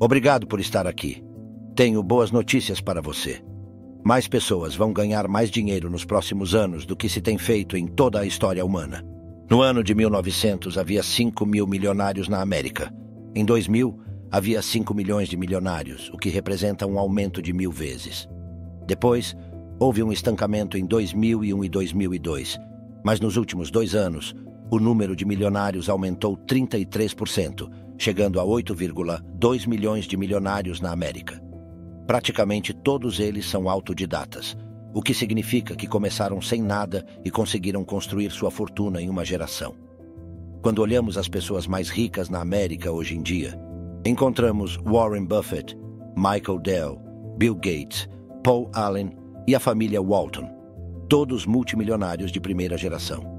Obrigado por estar aqui. Tenho boas notícias para você. Mais pessoas vão ganhar mais dinheiro nos próximos anos do que se tem feito em toda a história humana. No ano de 1900, havia 5 mil milionários na América. Em 2000, havia 5 milhões de milionários, o que representa um aumento de 1000 vezes. Depois, houve um estancamento em 2001 e 2002, mas nos últimos 2 anos, o número de milionários aumentou 33%, chegando a 8,2 milhões de milionários na América. Praticamente todos eles são autodidatas, o que significa que começaram sem nada e conseguiram construir sua fortuna em uma geração. Quando olhamos as pessoas mais ricas na América hoje em dia, encontramos Warren Buffett, Michael Dell, Bill Gates, Paul Allen e a família Walton, todos multimilionários de primeira geração.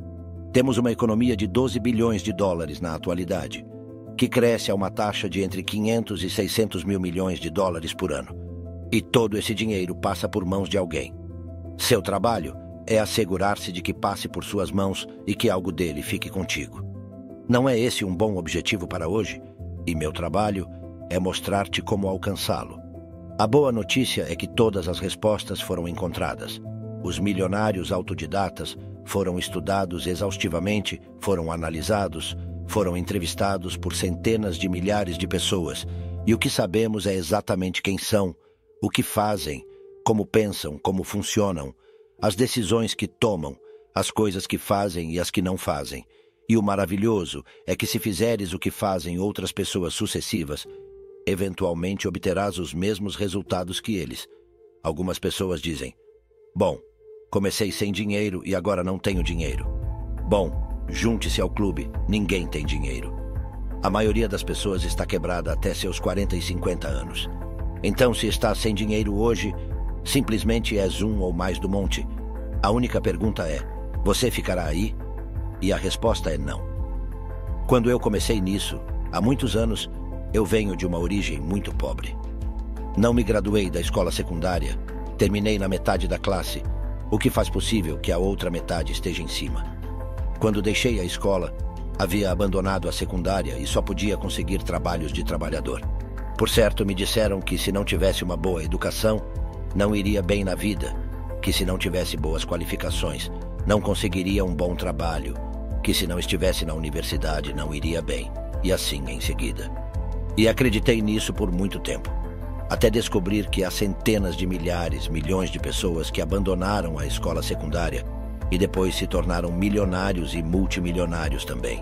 Temos uma economia de 12 bilhões de dólares na atualidade, que cresce a uma taxa de entre 500 e 600 mil milhões de dólares por ano. E todo esse dinheiro passa por mãos de alguém. Seu trabalho é assegurar-se de que passe por suas mãos e que algo dele fique contigo. Não é esse um bom objetivo para hoje? E meu trabalho é mostrar-te como alcançá-lo. A boa notícia é que todas as respostas foram encontradas. Os milionários autodidatas foram estudados exaustivamente, foram analisados, foram entrevistados por centenas de milhares de pessoas, e o que sabemos é exatamente quem são, o que fazem, como pensam, como funcionam, as decisões que tomam, as coisas que fazem e as que não fazem. E o maravilhoso é que se fizeres o que fazem outras pessoas sucessivas, eventualmente obterás os mesmos resultados que eles. Algumas pessoas dizem: bom, comecei sem dinheiro e agora não tenho dinheiro. Bom, junte-se ao clube, ninguém tem dinheiro. A maioria das pessoas está quebrada até seus 40 e 50 anos. Então, se estás sem dinheiro hoje, simplesmente és um ou mais do monte. A única pergunta é: você ficará aí? E a resposta é não. Quando eu comecei nisso, há muitos anos, eu venho de uma origem muito pobre. Não me graduei da escola secundária, terminei na metade da classe, o que faz possível que a outra metade esteja em cima. Quando deixei a escola, havia abandonado a secundária e só podia conseguir trabalhos de trabalhador. Por certo, me disseram que se não tivesse uma boa educação, não iria bem na vida, que se não tivesse boas qualificações, não conseguiria um bom trabalho, que se não estivesse na universidade não iria bem, e assim em seguida. E acreditei nisso por muito tempo, até descobrir que há centenas de milhares, milhões de pessoas que abandonaram a escola secundária e depois se tornaram milionários e multimilionários também.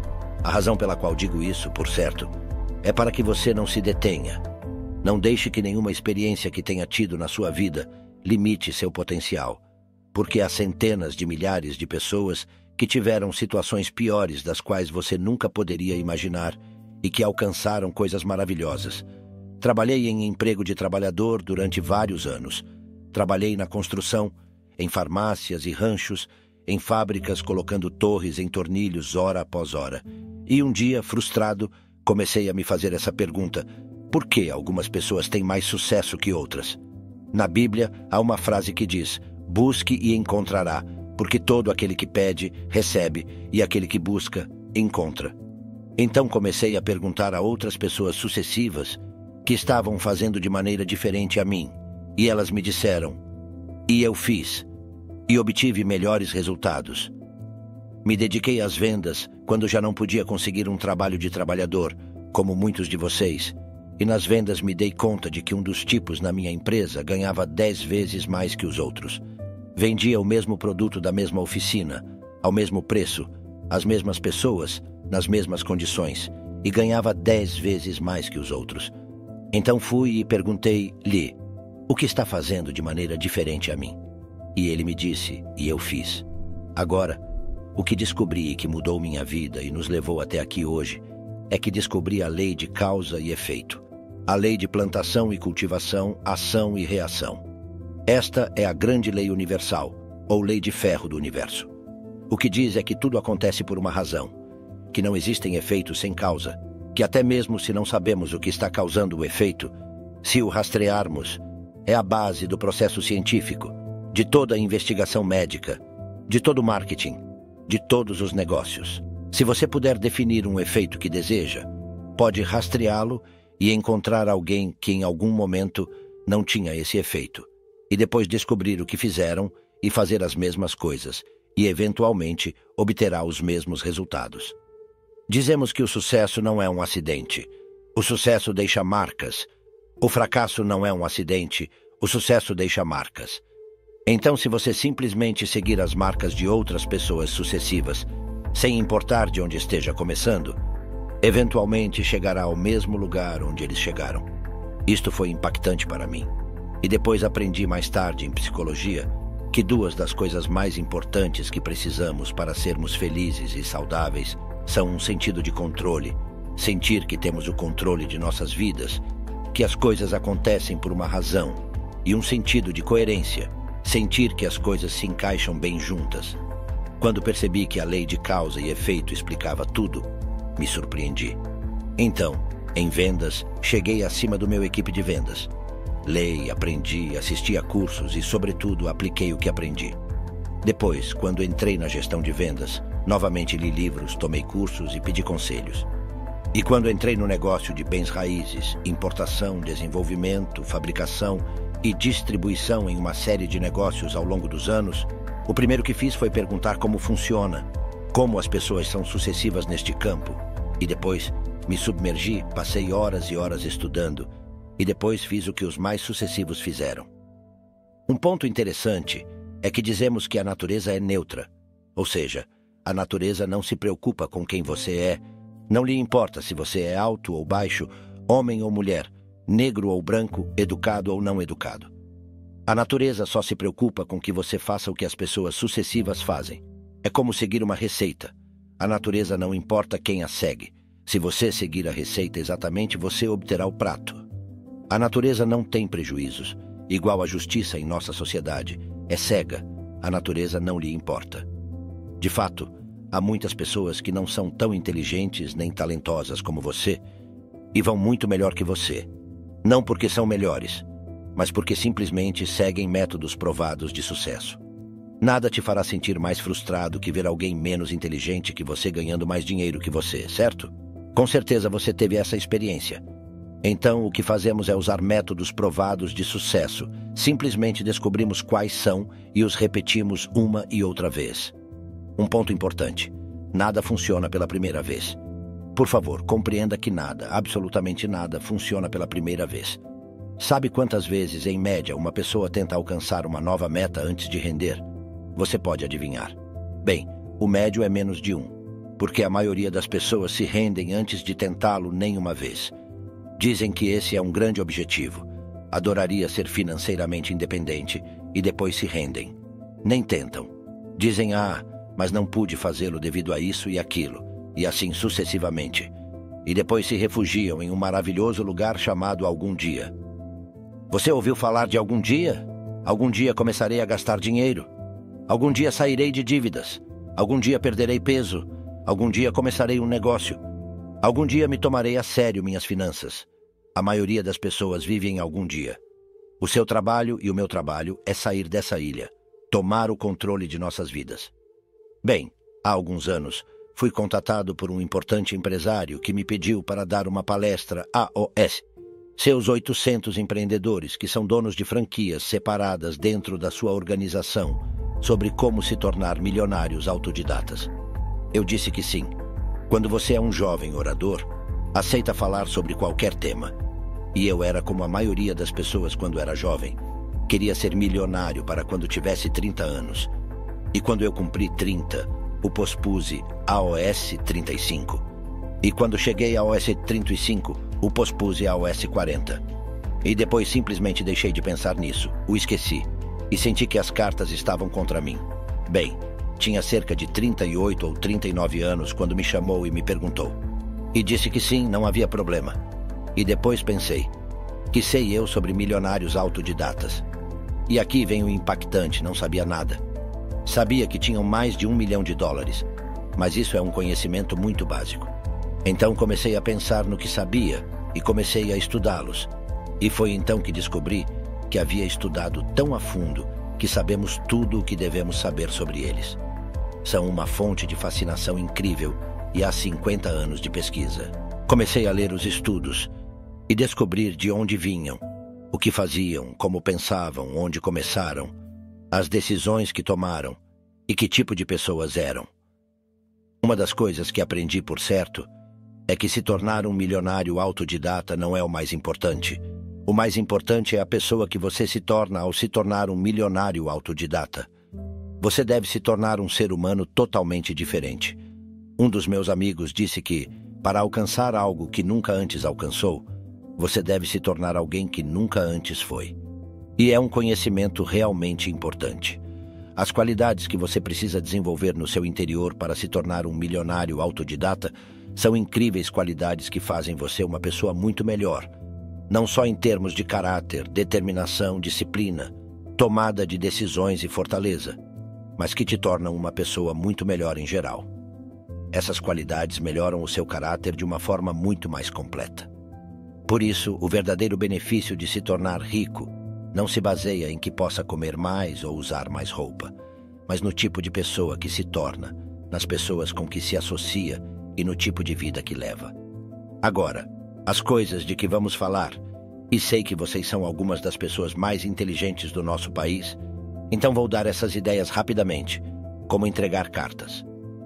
A razão pela qual digo isso, por certo, é para que você não se detenha. Não deixe que nenhuma experiência que tenha tido na sua vida limite seu potencial, porque há centenas de milhares de pessoas que tiveram situações piores das quais você nunca poderia imaginar e que alcançaram coisas maravilhosas. Trabalhei em emprego de trabalhador durante vários anos. Trabalhei na construção, em farmácias e ranchos, em fábricas colocando torres em tornilhos hora após hora. E um dia, frustrado, comecei a me fazer essa pergunta: por que algumas pessoas têm mais sucesso que outras? Na Bíblia, há uma frase que diz: busque e encontrará, porque todo aquele que pede, recebe, e aquele que busca, encontra. Então comecei a perguntar a outras pessoas sucessivas que estavam fazendo de maneira diferente a mim, e elas me disseram, e eu fiz, e obtive melhores resultados. Me dediquei às vendas quando já não podia conseguir um trabalho de trabalhador, como muitos de vocês, e nas vendas me dei conta de que um dos tipos na minha empresa ganhava 10 vezes mais que os outros. Vendia o mesmo produto da mesma oficina, ao mesmo preço, às mesmas pessoas, nas mesmas condições, e ganhava 10 vezes mais que os outros. Então fui e perguntei-lhe: o que está fazendo de maneira diferente a mim? E ele me disse, e eu fiz. Agora, o que descobri que mudou minha vida e nos levou até aqui hoje é que descobri a lei de causa e efeito, a lei de plantação e cultivação, ação e reação. Esta é a grande lei universal, ou lei de ferro do universo. O que diz é que tudo acontece por uma razão, que não existem efeitos sem causa, que até mesmo se não sabemos o que está causando o efeito, se o rastrearmos, é a base do processo científico, de toda a investigação médica, de todo o marketing, de todos os negócios. Se você puder definir um efeito que deseja, pode rastreá-lo e encontrar alguém que em algum momento não tinha esse efeito, e depois descobrir o que fizeram e fazer as mesmas coisas, e eventualmente obterá os mesmos resultados. Dizemos que o sucesso não é um acidente. O sucesso deixa marcas. O fracasso não é um acidente. O sucesso deixa marcas. Então, se você simplesmente seguir as marcas de outras pessoas sucessivas, sem importar de onde esteja começando, eventualmente chegará ao mesmo lugar onde eles chegaram. Isto foi impactante para mim. E depois aprendi mais tarde em psicologia que duas das coisas mais importantes que precisamos para sermos felizes e saudáveis são um sentido de controle, sentir que temos o controle de nossas vidas, que as coisas acontecem por uma razão, e um sentido de coerência, sentir que as coisas se encaixam bem juntas. Quando percebi que a lei de causa e efeito explicava tudo, me surpreendi. Então, em vendas, cheguei acima do meu equipe de vendas. Lei, aprendi, assisti a cursos e, sobretudo, apliquei o que aprendi. Depois, quando entrei na gestão de vendas, novamente li livros, tomei cursos e pedi conselhos. E quando entrei no negócio de bens raízes, importação, desenvolvimento, fabricação e distribuição em uma série de negócios ao longo dos anos, o primeiro que fiz foi perguntar como funciona, como as pessoas são sucessivas neste campo. E depois me submergi, passei horas e horas estudando, e depois fiz o que os mais sucessivos fizeram. Um ponto interessante é que dizemos que a natureza é neutra, ou seja, a natureza não se preocupa com quem você é, não lhe importa se você é alto ou baixo, homem ou mulher, negro ou branco, educado ou não educado. A natureza só se preocupa com que você faça o que as pessoas sucessivas fazem. É como seguir uma receita. A natureza não importa quem a segue. Se você seguir a receita exatamente, você obterá o prato. A natureza não tem prejuízos, igual a justiça em nossa sociedade. É cega. A natureza não lhe importa. De fato, há muitas pessoas que não são tão inteligentes nem talentosas como você e vão muito melhor que você. Não porque são melhores, mas porque simplesmente seguem métodos provados de sucesso. Nada te fará sentir mais frustrado que ver alguém menos inteligente que você ganhando mais dinheiro que você, certo? Com certeza você teve essa experiência. Então, o que fazemos é usar métodos provados de sucesso. Simplesmente descobrimos quais são e os repetimos uma e outra vez. Um ponto importante: nada funciona pela primeira vez. Por favor, compreenda que nada, absolutamente nada, funciona pela primeira vez. Sabe quantas vezes, em média, uma pessoa tenta alcançar uma nova meta antes de render? Você pode adivinhar. Bem, o médio é menos de 1, porque a maioria das pessoas se rendem antes de tentá-lo nenhuma vez. Dizem que esse é um grande objetivo. Adoraria ser financeiramente independente e depois se rendem. Nem tentam. Dizem, mas não pude fazê-lo devido a isso e aquilo, e assim sucessivamente. E depois se refugiam em um maravilhoso lugar chamado algum dia. Você ouviu falar de algum dia? Algum dia começarei a gastar dinheiro. Algum dia sairei de dívidas. Algum dia perderei peso. Algum dia começarei um negócio. Algum dia me tomarei a sério minhas finanças. A maioria das pessoas vive em algum dia. O seu trabalho e o meu trabalho é sair dessa ilha, tomar o controle de nossas vidas. Bem, há alguns anos, fui contatado por um importante empresário que me pediu para dar uma palestra aos seus 800 empreendedores, que são donos de franquias separadas dentro da sua organização, sobre como se tornar milionários autodidatas. Eu disse que sim. Quando você é um jovem orador, aceita falar sobre qualquer tema. E eu era como a maioria das pessoas quando era jovem. Queria ser milionário para quando tivesse 30 anos. E quando eu cumpri 30, o pospuse aos 35. E quando cheguei aos 35, o pospuse aos 40. E depois simplesmente deixei de pensar nisso, o esqueci. E senti que as cartas estavam contra mim. Bem, tinha cerca de 38 ou 39 anos quando me chamou e me perguntou. E disse que sim, não havia problema. E depois pensei, que sei eu sobre milionários autodidatas? E aqui vem o impactante, não sabia nada. Sabia que tinham mais de $1 milhão, mas isso é um conhecimento muito básico. Então comecei a pensar no que sabia e comecei a estudá-los. E foi então que descobri que havia estudado tão a fundo que sabemos tudo o que devemos saber sobre eles. São uma fonte de fascinação incrível e há 50 anos de pesquisa. Comecei a ler os estudos e descobrir de onde vinham, o que faziam, como pensavam, onde começaram, as decisões que tomaram e que tipo de pessoas eram. Uma das coisas que aprendi por certo é que se tornar um milionário autodidata não é o mais importante. O mais importante é a pessoa que você se torna ao se tornar um milionário autodidata. Você deve se tornar um ser humano totalmente diferente. Um dos meus amigos disse que, para alcançar algo que nunca antes alcançou, você deve se tornar alguém que nunca antes foi. E é um conhecimento realmente importante. As qualidades que você precisa desenvolver no seu interior para se tornar um milionário autodidata são incríveis qualidades que fazem você uma pessoa muito melhor, não só em termos de caráter, determinação, disciplina, tomada de decisões e fortaleza, mas que te tornam uma pessoa muito melhor em geral. Essas qualidades melhoram o seu caráter de uma forma muito mais completa. Por isso, o verdadeiro benefício de se tornar rico não se baseia em que possa comer mais ou usar mais roupa, mas no tipo de pessoa que se torna, nas pessoas com que se associa e no tipo de vida que leva. Agora, as coisas de que vamos falar, e sei que vocês são algumas das pessoas mais inteligentes do nosso país, então vou dar essas ideias rapidamente, como entregar cartas.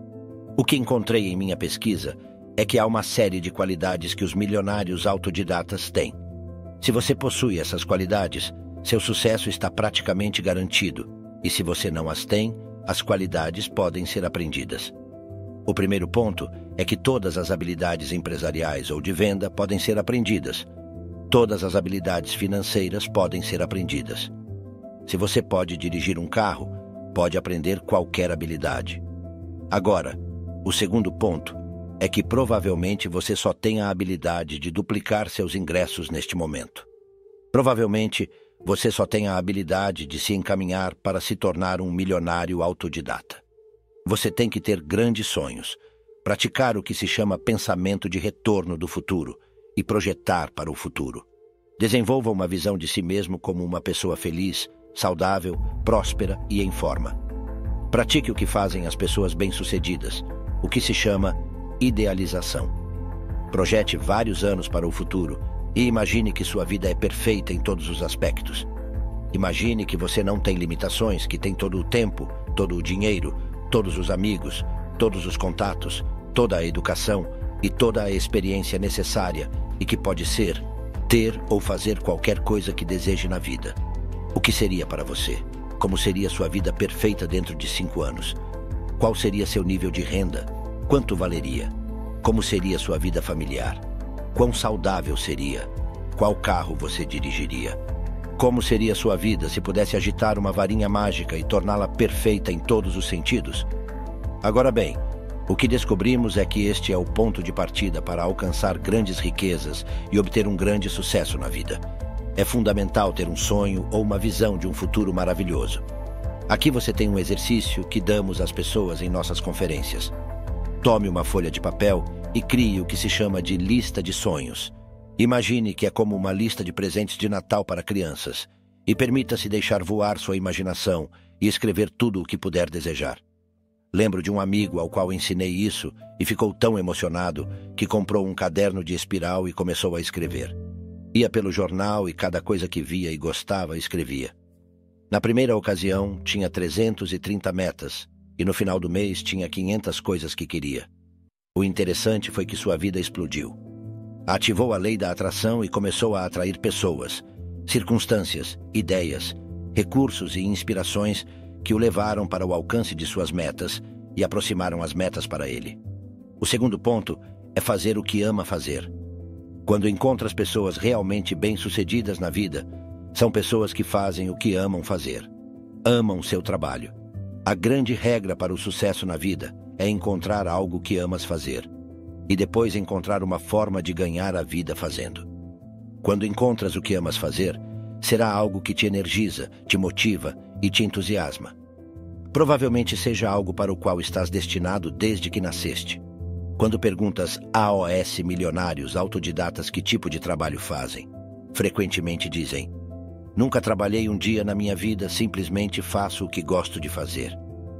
O que encontrei em minha pesquisa é que há uma série de qualidades que os milionários autodidatas têm. Se você possui essas qualidades, seu sucesso está praticamente garantido, e se você não as tem, as qualidades podem ser aprendidas. O primeiro ponto é que todas as habilidades empresariais ou de venda podem ser aprendidas. Todas as habilidades financeiras podem ser aprendidas. Se você pode dirigir um carro, pode aprender qualquer habilidade. Agora, o segundo ponto é que provavelmente você só tem a habilidade de duplicar seus ingressos neste momento. Provavelmente, você só tem a habilidade de se encaminhar para se tornar um milionário autodidata. Você tem que ter grandes sonhos, praticar o que se chama pensamento de retorno do futuro e projetar para o futuro. Desenvolva uma visão de si mesmo como uma pessoa feliz, saudável, próspera e em forma. Pratique o que fazem as pessoas bem-sucedidas, o que se chama idealização. Projete vários anos para o futuro e imagine que sua vida é perfeita em todos os aspectos. Imagine que você não tem limitações, que tem todo o tempo, todo o dinheiro, todos os amigos, todos os contatos, toda a educação e toda a experiência necessária e que pode ser, ter ou fazer qualquer coisa que deseje na vida. O que seria para você? Como seria sua vida perfeita dentro de 5 anos? Qual seria seu nível de renda? Quanto valeria? Como seria sua vida familiar? Quão saudável seria? Qual carro você dirigiria? Como seria sua vida se pudesse agitar uma varinha mágica e torná-la perfeita em todos os sentidos? Agora bem, o que descobrimos é que este é o ponto de partida para alcançar grandes riquezas e obter um grande sucesso na vida. É fundamental ter um sonho ou uma visão de um futuro maravilhoso. Aqui você tem um exercício que damos às pessoas em nossas conferências. Tome uma folha de papel e crie o que se chama de lista de sonhos. Imagine que é como uma lista de presentes de Natal para crianças e permita-se deixar voar sua imaginação e escrever tudo o que puder desejar. Lembro de um amigo ao qual ensinei isso e ficou tão emocionado que comprou um caderno de espiral e começou a escrever. Ia pelo jornal e cada coisa que via e gostava escrevia. Na primeira ocasião, tinha 330 metas e no final do mês tinha 500 coisas que queria. O interessante foi que sua vida explodiu. Ativou a lei da atração e começou a atrair pessoas, circunstâncias, ideias, recursos e inspirações que o levaram para o alcance de suas metas e aproximaram as metas para ele. O segundo ponto é fazer o que ama fazer. Quando encontra as pessoas realmente bem-sucedidas na vida, são pessoas que fazem o que amam fazer. Amam seu trabalho. A grande regra para o sucesso na vida é encontrar algo que amas fazer e depois encontrar uma forma de ganhar a vida fazendo. Quando encontras o que amas fazer, será algo que te energiza, te motiva e te entusiasma. Provavelmente seja algo para o qual estás destinado desde que nasceste. Quando perguntas AOS milionários autodidatas que tipo de trabalho fazem, frequentemente dizem: nunca trabalhei um dia na minha vida, simplesmente faço o que gosto de fazer.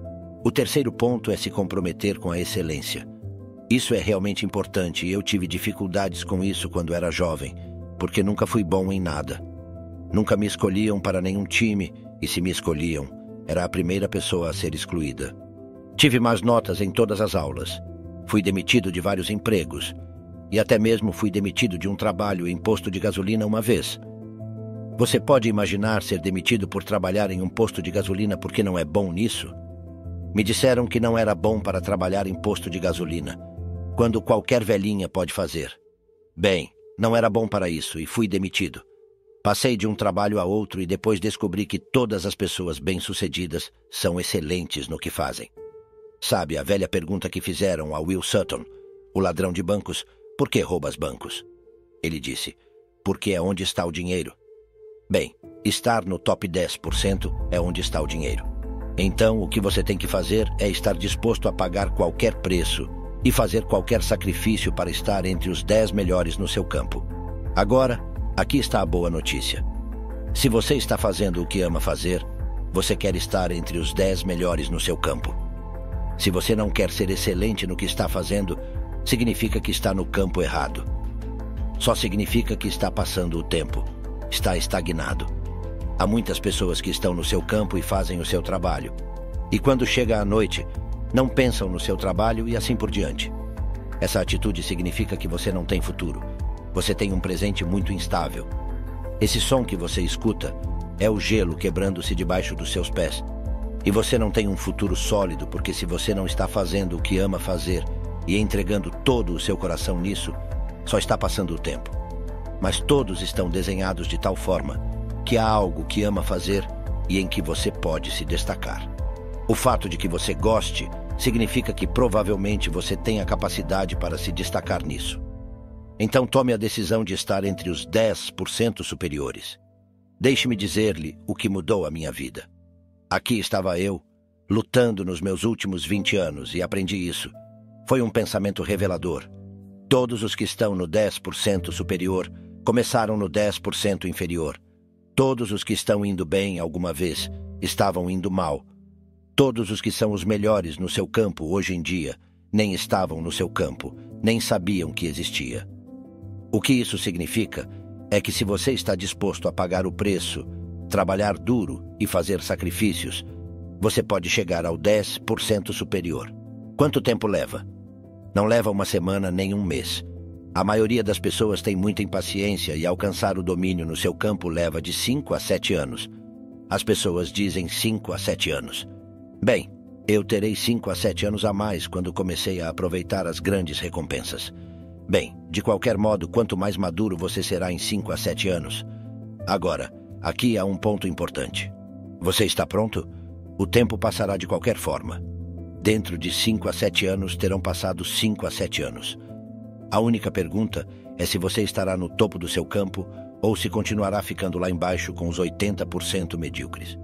O terceiro ponto é se comprometer com a excelência. Isso é realmente importante e eu tive dificuldades com isso quando era jovem, porque nunca fui bom em nada. Nunca me escolhiam para nenhum time, e se me escolhiam, era a primeira pessoa a ser excluída. Tive más notas em todas as aulas. Fui demitido de vários empregos. E até mesmo fui demitido de um trabalho em posto de gasolina uma vez. Você pode imaginar ser demitido por trabalhar em um posto de gasolina porque não é bom nisso? Me disseram que não era bom para trabalhar em posto de gasolina, quando qualquer velhinha pode fazer. Bem, não era bom para isso e fui demitido. Passei de um trabalho a outro e depois descobri que todas as pessoas bem-sucedidas são excelentes no que fazem. Sabe a velha pergunta que fizeram a Will Sutton, o ladrão de bancos: por que roubas bancos? Ele disse: porque é onde está o dinheiro. Bem, estar no top 10% é onde está o dinheiro. Então, o que você tem que fazer é estar disposto a pagar qualquer preço e fazer qualquer sacrifício para estar entre os 10 melhores no seu campo. Agora, aqui está a boa notícia. Se você está fazendo o que ama fazer, você quer estar entre os 10 melhores no seu campo. Se você não quer ser excelente no que está fazendo, significa que está no campo errado. Só significa que está passando o tempo. Está estagnado. Há muitas pessoas que estão no seu campo e fazem o seu trabalho. E quando chega a noite, não pensam no seu trabalho e assim por diante. Essa atitude significa que você não tem futuro. Você tem um presente muito instável. Esse som que você escuta é o gelo quebrando-se debaixo dos seus pés. E você não tem um futuro sólido porque se você não está fazendo o que ama fazer e entregando todo o seu coração nisso, só está passando o tempo. Mas todos estão desenhados de tal forma que há algo que ama fazer e em que você pode se destacar. O fato de que você goste significa que provavelmente você tem a capacidade para se destacar nisso. Então tome a decisão de estar entre os 10% superiores. Deixe-me dizer-lhe o que mudou a minha vida. Aqui estava eu, lutando nos meus últimos 20 anos e aprendi isso. Foi um pensamento revelador. Todos os que estão no 10% superior começaram no 10% inferior. Todos os que estão indo bem alguma vez estavam indo mal. Todos os que são os melhores no seu campo hoje em dia nem estavam no seu campo, nem sabiam que existia. O que isso significa é que se você está disposto a pagar o preço, trabalhar duro e fazer sacrifícios, você pode chegar ao 10% superior. Quanto tempo leva? Não leva uma semana nem um mês. A maioria das pessoas tem muita impaciência e alcançar o domínio no seu campo leva de 5 a 7 anos. As pessoas dizem 5 a 7 anos. Bem, eu terei 5 a 7 anos a mais quando comecei a aproveitar as grandes recompensas. Bem, de qualquer modo, quanto mais maduro você será em 5 a 7 anos. Agora, aqui há um ponto importante. Você está pronto? O tempo passará de qualquer forma. Dentro de 5 a 7 anos terão passado 5 a 7 anos. A única pergunta é se você estará no topo do seu campo ou se continuará ficando lá embaixo com os 80% medíocres.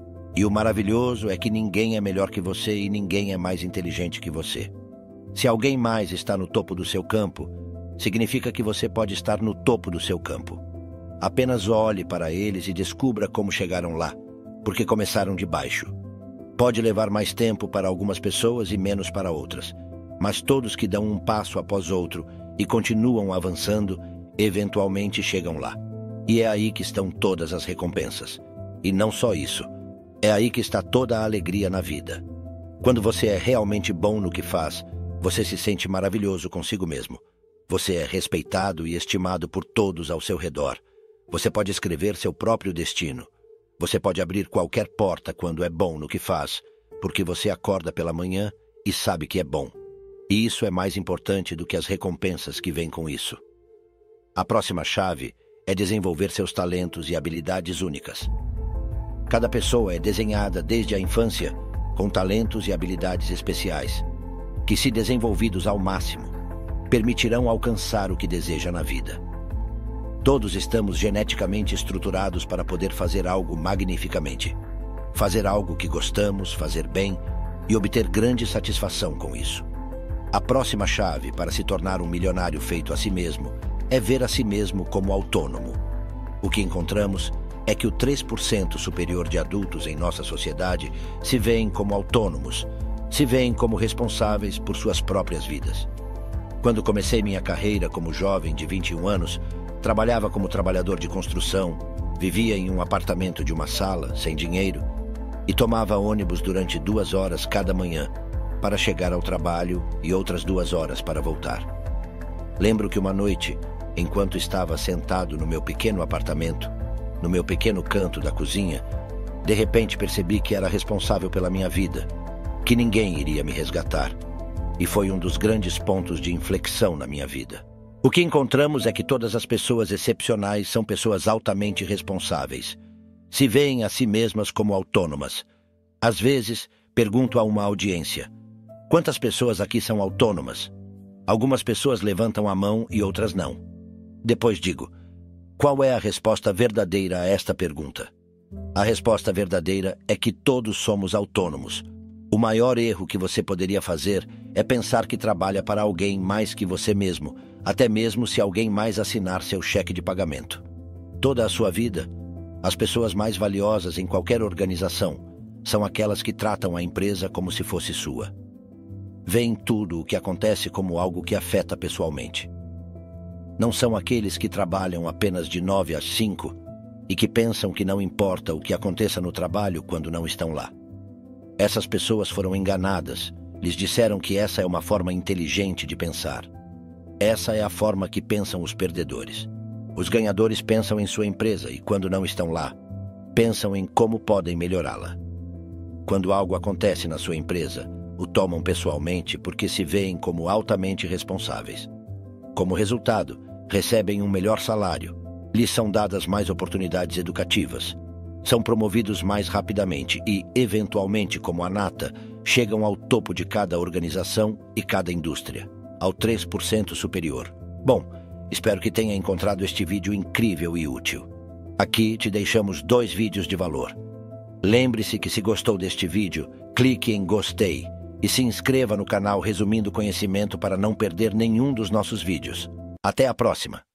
E o maravilhoso é que ninguém é melhor que você e ninguém é mais inteligente que você. Se alguém mais está no topo do seu campo, significa que você pode estar no topo do seu campo. Apenas olhe para eles e descubra como chegaram lá, porque começaram de baixo. Pode levar mais tempo para algumas pessoas e menos para outras, mas todos que dão um passo após outro e continuam avançando, eventualmente chegam lá. E é aí que estão todas as recompensas. E não só isso. É aí que está toda a alegria na vida. Quando você é realmente bom no que faz, você se sente maravilhoso consigo mesmo. Você é respeitado e estimado por todos ao seu redor. Você pode escrever seu próprio destino. Você pode abrir qualquer porta quando é bom no que faz, porque você acorda pela manhã e sabe que é bom. E isso é mais importante do que as recompensas que vêm com isso. A próxima chave é desenvolver seus talentos e habilidades únicas. Cada pessoa é desenhada desde a infância com talentos e habilidades especiais, que, se desenvolvidos ao máximo, permitirão alcançar o que deseja na vida. Todos estamos geneticamente estruturados para poder fazer algo magnificamente. Fazer algo que gostamos, fazer bem e obter grande satisfação com isso. A próxima chave para se tornar um milionário feito a si mesmo é ver a si mesmo como autônomo. O que encontramos é que o 3% superior de adultos em nossa sociedade se veem como autônomos, se veem como responsáveis por suas próprias vidas. Quando comecei minha carreira como jovem de 21 anos, Trabalhava como trabalhador de construção, vivia em um apartamento de uma sala, sem dinheiro, e tomava ônibus durante 2 horas cada manhã para chegar ao trabalho e outras 2 horas para voltar. Lembro que uma noite, enquanto estava sentado no meu pequeno apartamento, no meu pequeno canto da cozinha, de repente percebi que era responsável pela minha vida, que ninguém iria me resgatar, e foi um dos grandes pontos de inflexão na minha vida. O que encontramos é que todas as pessoas excepcionais são pessoas altamente responsáveis. Se veem a si mesmas como autônomas. Às vezes, pergunto a uma audiência: quantas pessoas aqui são autônomas? Algumas pessoas levantam a mão e outras não. Depois digo: qual é a resposta verdadeira a esta pergunta? A resposta verdadeira é que todos somos autônomos. O maior erro que você poderia fazer é pensar que trabalha para alguém mais que você mesmo, até mesmo se alguém mais assinar seu cheque de pagamento. Toda a sua vida, as pessoas mais valiosas em qualquer organização são aquelas que tratam a empresa como se fosse sua. Veem tudo o que acontece como algo que afeta pessoalmente. Não são aqueles que trabalham apenas de 9 às 5 e que pensam que não importa o que aconteça no trabalho quando não estão lá. Essas pessoas foram enganadas. Lhes disseram que essa é uma forma inteligente de pensar. Essa é a forma que pensam os perdedores. Os ganhadores pensam em sua empresa e, quando não estão lá, pensam em como podem melhorá-la. Quando algo acontece na sua empresa, o tomam pessoalmente porque se veem como altamente responsáveis. Como resultado, recebem um melhor salário, lhes são dadas mais oportunidades educativas, são promovidos mais rapidamente e, eventualmente, como a nata, chegam ao topo de cada organização e cada indústria, ao 3% superior. Bom, espero que tenha encontrado este vídeo incrível e útil. Aqui te deixamos 2 vídeos de valor. Lembre-se que, se gostou deste vídeo, clique em gostei e se inscreva no canal Resumindo Conhecimento para não perder nenhum dos nossos vídeos. Até a próxima!